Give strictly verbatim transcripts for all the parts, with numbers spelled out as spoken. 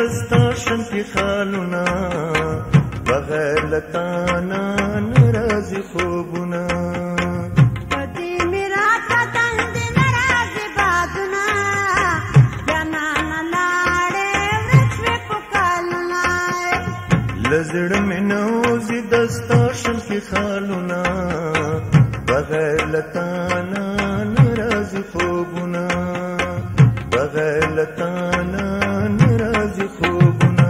دستا شم کی خالونا بغیر لتانا نرازی خوبونا لزړ مې نوزي دستا شم کی خالونا بغیر لتانا نرازی خوبونا بغیر لتانا نرازی خوبونا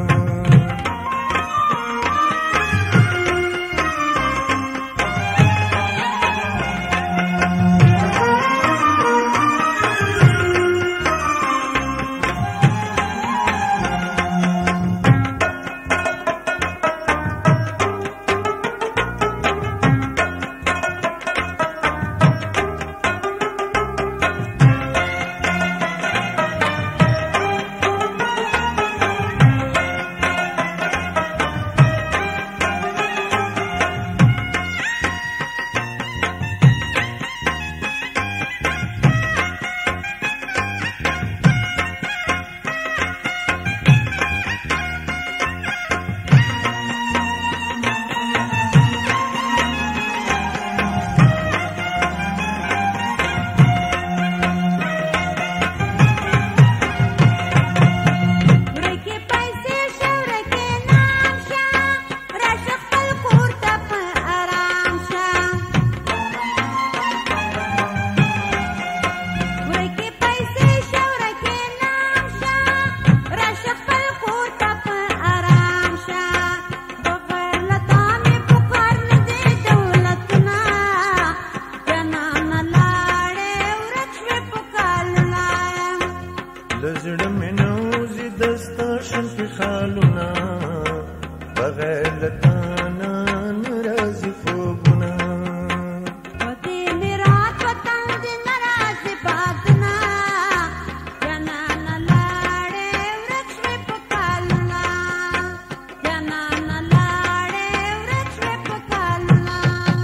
لزړ مې نوزي دستا شم کی خالونا بغیر لتانا نرازی خوبونا وتی میرات وطن دی نرازی بادنا جنان لاړې ورک شوې په کالونا جنان لاړې ورک شوې په کالونا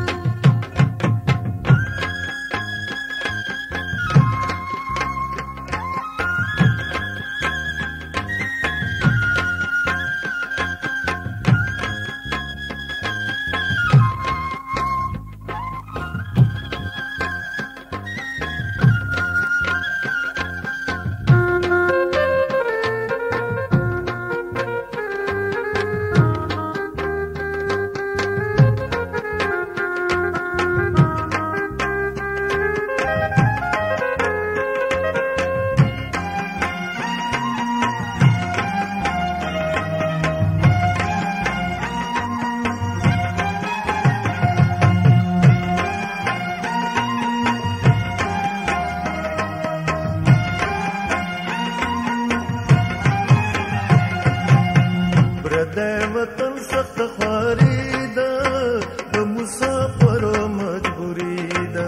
د وطن سخت خواري ده د مسافرو مجبوري ده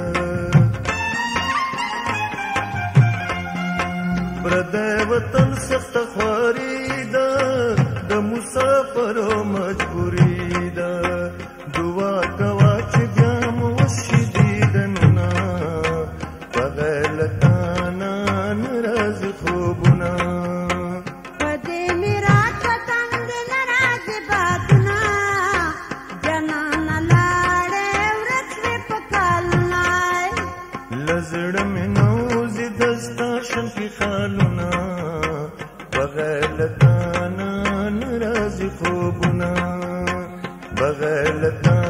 د وطن سخت خواري ده د مسافرو مجبوري ده دعا کوا چې بیا مو وشي دیدنونه بغیر لتانا نرازي خوبونه لزړ مې نوزي دستا شم کی خالونا بغیر لتانا نرازی خوبونا بغیر لتانا